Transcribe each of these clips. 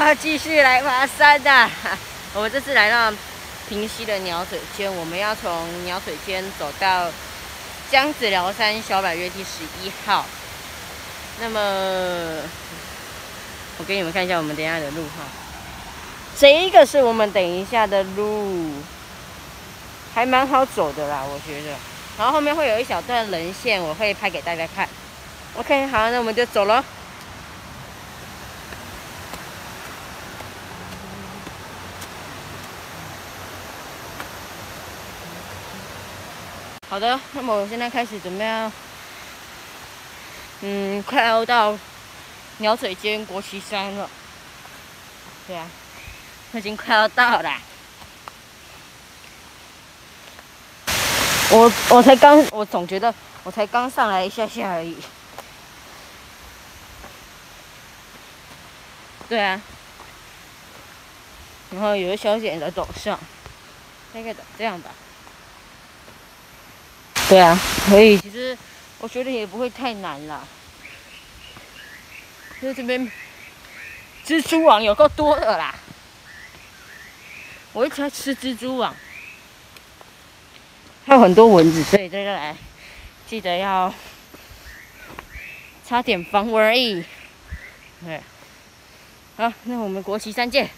要继续来爬山的。我们这次来到平溪的鸟嘴尖，我们要从鸟嘴尖走到江子寮山小百岳第11号。那么，我给你们看一下我们等一下的路哈。这一个是我们等一下的路，还蛮好走的啦，我觉得。然后后面会有一小段人线，我会拍给大家看。OK， 好，那我们就走了。好的，那么我现在开始准备要，快要到鸟嘴尖国旗山了。对啊，已经快要到了。我总觉得我才刚上来一下下而已。对啊，然后有一小点的陡上，大概这样吧。对啊，所以其实我觉得也不会太难啦。就是这边蜘蛛网有够多的啦，我一直在吃蜘蛛网，还有很多蚊子，所以在这来记得要擦点防蚊液。对，好，那我们国旗山见。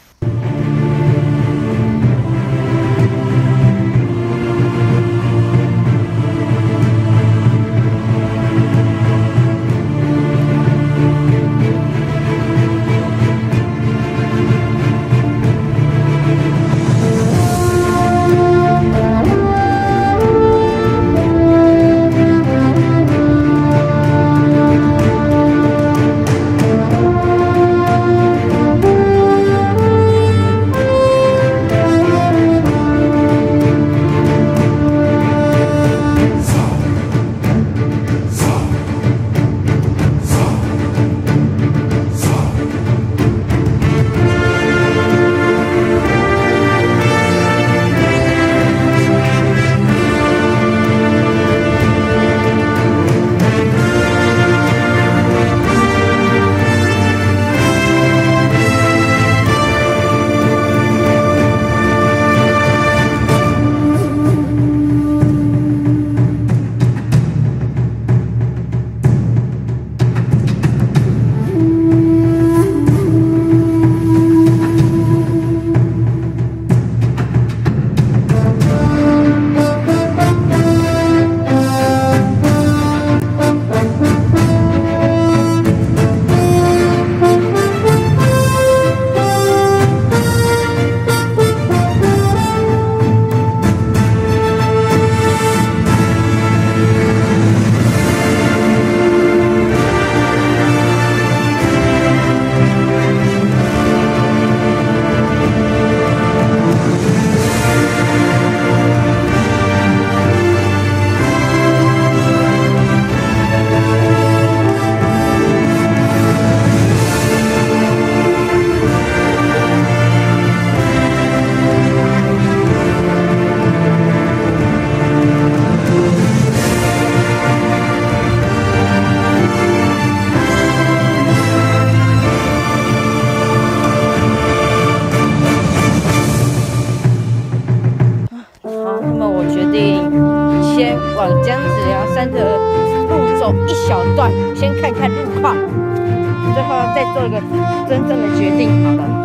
往江子寮山的路走一小段，先看看路况，最后再做一个真正的决定。好了。